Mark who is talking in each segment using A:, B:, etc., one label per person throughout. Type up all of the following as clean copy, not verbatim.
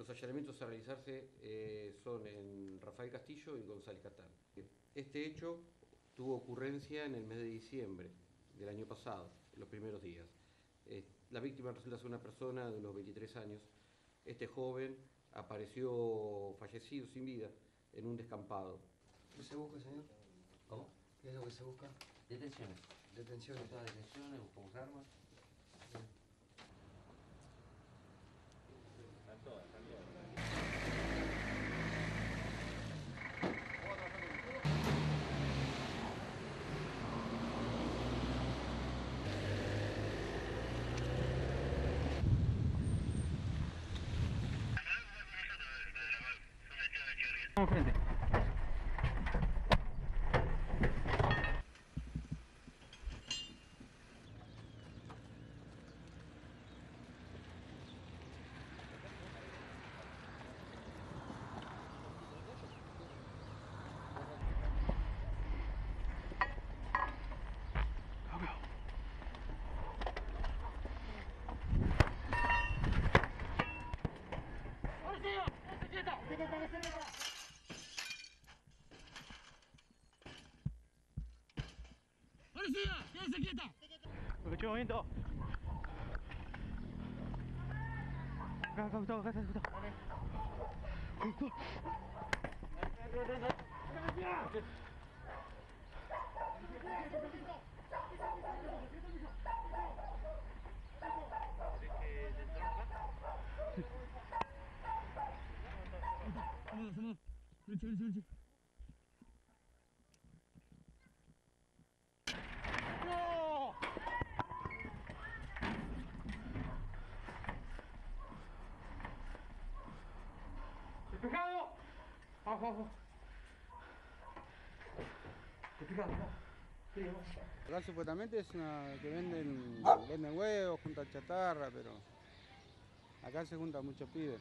A: Los allanamientos a realizarse son en Rafael Castillo y González Catán. Este hecho tuvo ocurrencia en el mes de diciembre del año pasado, en los primeros días. La víctima resulta ser una persona de unos 23 años. Este joven apareció fallecido, sin vida, en un descampado.
B: ¿Qué se busca, señor?
C: ¿Cómo?
B: ¿Qué es lo que se busca?
C: Detenciones.
B: Detenciones.
C: Todas detenciones, buscamos armas.
D: Están todas.
E: Vamos frente.
F: ¡Policía! ¡Quédese quieta!
E: Escuché movimiento. Acá, Gustavo, acá, Gustavo.
F: Vamos. Leche.
E: ¡No! ¡Despejado! Abajo. Despejado, no.
G: Acá supuestamente es una que venden huevos, juntan chatarra, pero acá se juntan muchos pibes.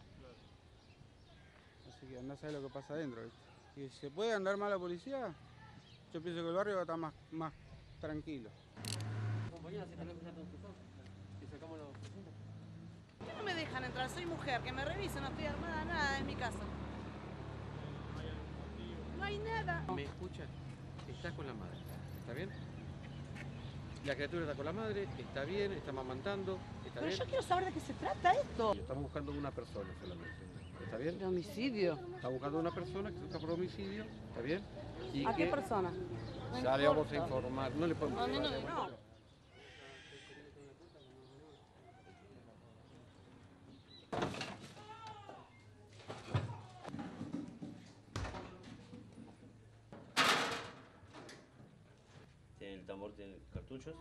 G: Así que andá a saber lo que pasa adentro, ¿viste? Y si se puede andar más la policía, yo pienso que el barrio va a estar más tranquilo.
C: Compañera, si tenés que estar todos y sacamos los presentes.
H: ¿Por qué no me dejan entrar? Soy mujer, que me revisen, no estoy armada, nada en mi casa. No hay nada.
A: ¿Me escucha? Está con la madre, ¿está bien? La criatura está con la madre, está bien, está amamantando, está
H: Pero
A: bien.
H: yo quiero saber de qué se trata esto.
A: Estamos buscando una persona solamente, ¿está bien?
H: ¿De homicidio?
A: Estamos buscando una persona que se busca por homicidio, ¿está bien? Y
H: ¿A qué
A: que
H: persona?
A: ya le vamos a informar, no le podemos
H: No.
D: El tambor tiene cartuchos.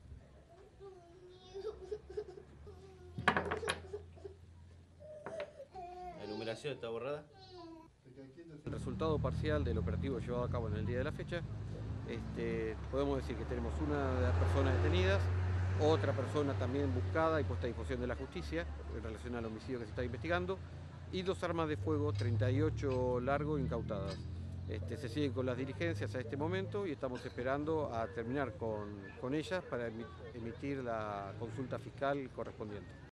D: La numeración está borrada.
A: El resultado parcial del operativo llevado a cabo en el día de la fecha, podemos decir que tenemos una de las personas detenidas, otra persona también buscada y puesta a disposición de la justicia en relación al homicidio que se está investigando, y 2 armas de fuego 38 largo incautadas. Se siguen con las diligencias a este momento y estamos esperando a terminar con ellas para emitir la consulta fiscal correspondiente.